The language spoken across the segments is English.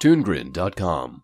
toongrin.com.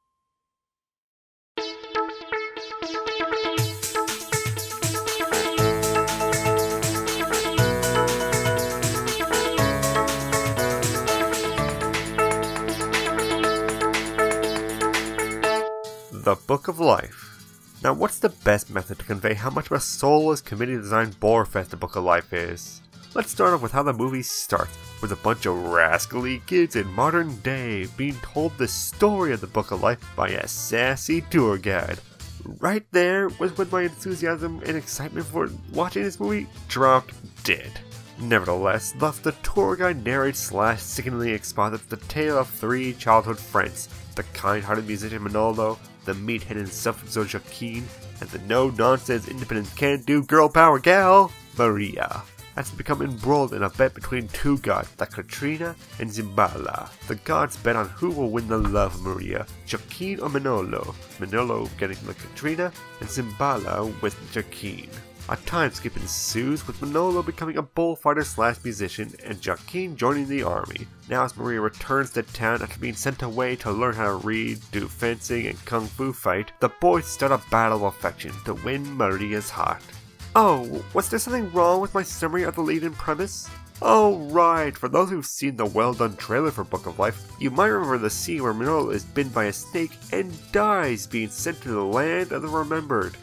The Book of Life. Now, what's the best method to convey how much of a soulless, committee-designed borefest the Book of Life is? Let's start off with how the movie starts, with a bunch of rascally kids in modern day being told the story of the Book of Life by a sassy tour guide. Right there was when my enthusiasm and excitement for watching this movie dropped dead. Nevertheless, thus the tour guide narrates / sickeningly exposits the tale of three childhood friends, the kind-hearted musician Manolo, the meathead and self-absorbed Joaquin, and the no-nonsense, independent, can-do girl power gal, Maria, as they become embroiled in a bet between two gods, the Katrina and Zimbala. The gods bet on who will win the love of Maria, Joaquin or Manolo, Manolo getting the Katrina, and Zimbala with Joaquin. A time skip ensues, with Manolo becoming a bullfighter / musician and Joaquin joining the army. Now as Maria returns to town after being sent away to learn how to read, do fencing and kung fu fight, the boys start a battle of affection to win Maria's heart. Oh, was there something wrong with my summary of the lead-in premise? Oh right, for those who've seen the well-done trailer for Book of Life, you might remember the scene where Manolo is bitten by a snake and dies, being sent to the land of the remembered.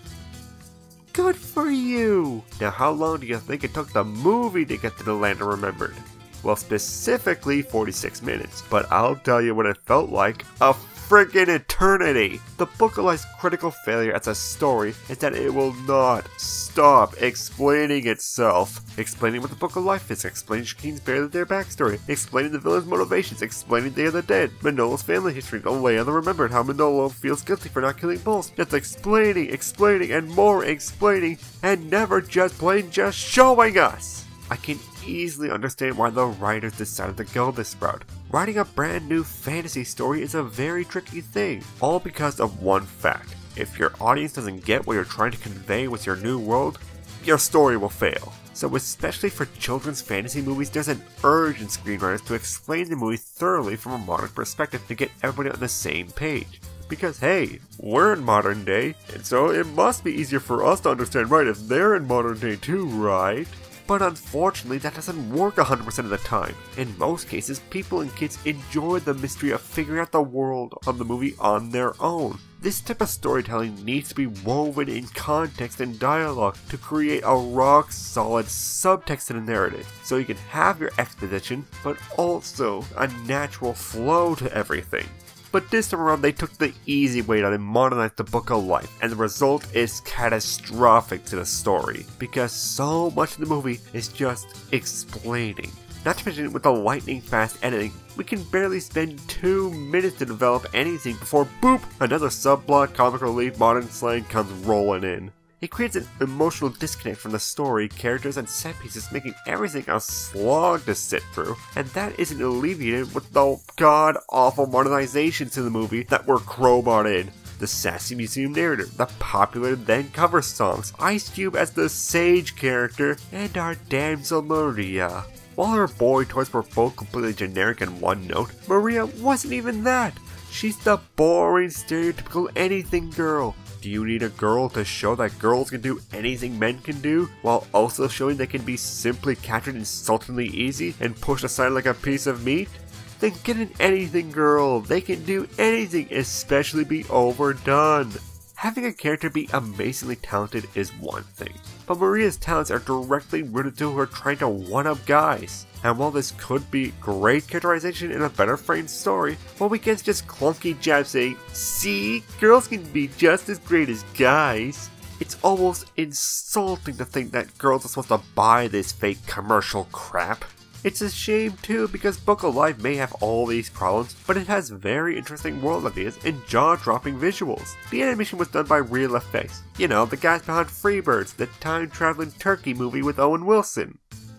Good for you! Now how long do you think it took the movie to get to the land of remembered? Well, specifically 46 minutes, but I'll tell you what it felt like, a friggin' eternity! The Book of Life's critical failure as a story is that it will not stop explaining itself. Explaining what the Book of Life is, explaining Joaquin's barely their backstory, explaining the villain's motivations, explaining Day of the Dead, Manolo's family history, the Land of the Remembered, how Manolo feels guilty for not killing bulls, just explaining, and more explaining, and never just plain just showing us! I can easily understand why the writers decided to go this route. Writing a brand new fantasy story is a very tricky thing, all because of one fact. If your audience doesn't get what you're trying to convey with your new world, your story will fail. So especially for children's fantasy movies, there's an urge in screenwriters to explain the movie thoroughly from a modern perspective to get everybody on the same page. Because hey, we're in modern day, and so it must be easier for us to understand, right, if they're in modern day too, right? But unfortunately, that doesn't work 100% of the time. In most cases, people and kids enjoy the mystery of figuring out the world of the movie on their own. This type of storytelling needs to be woven in context and dialogue to create a rock-solid subtext to the narrative, so you can have your exposition, but also a natural flow to everything. But this time around, they took the easy way out and modernized the Book of Life, and the result is catastrophic to the story, because so much of the movie is just explaining. Not to mention, with the lightning-fast editing, we can barely spend 2 minutes to develop anything before boop, another subplot, comic relief, modern slang comes rolling in. It creates an emotional disconnect from the story, characters, and set pieces, making everything a slog to sit through, and that isn't alleviated with the god-awful modernizations to the movie that were crowbarred in. The sassy museum narrator, the popular then cover songs, Ice Cube as the sage character, and our damsel Maria. While her boy toys were both completely generic and one note, Maria wasn't even that. She's the boring, stereotypical anything girl. Do you need a girl to show that girls can do anything men can do, while also showing they can be simply captured insultingly easy and pushed aside like a piece of meat? Then get an anything girl. They can do anything, especially be overdone. Having a character be amazingly talented is one thing, but Maria's talents are directly rooted to her trying to one-up guys. And while this could be great characterization in a better framed story, what we get is just clunky jabs saying, see, girls can be just as great as guys. It's almost insulting to think that girls are supposed to buy this fake commercial crap. It's a shame too, because Book of Life may have all these problems, but it has very interesting world ideas and jaw-dropping visuals. The animation was done by Real Effects. You know, the guys behind Freebirds, the time-traveling turkey movie with Owen Wilson.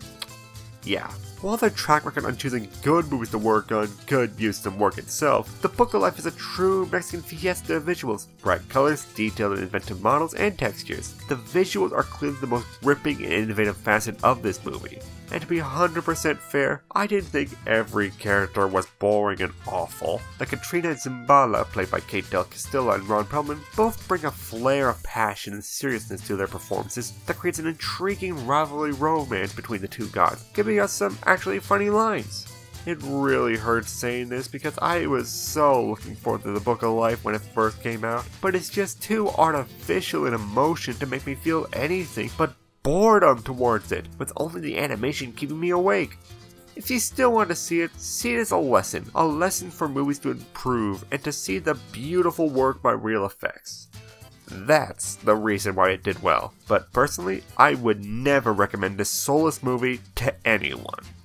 Yeah. While their track record on choosing good movies to work on could use some work itself, The Book of Life is a true Mexican fiesta of visuals. Bright colors, detailed and inventive models, and textures. The visuals are clearly the most gripping and innovative facet of this movie. And to be 100% fair, I didn't think every character was boring and awful. Like Katrina and Zimbala, played by Kate Del Castillo and Ron Perlman, both bring a flair of passion and seriousness to their performances that creates an intriguing rivalry romance between the two gods, giving us some actually funny lines. It really hurts saying this because I was so looking forward to the Book of Life when it first came out, but it's just too artificial in emotion to make me feel anything but boredom towards it, with only the animation keeping me awake. If you still want to see it as a lesson for movies to improve and to see the beautiful work by real effects. That's the reason why it did well, but personally, I would never recommend this soulless movie to anyone.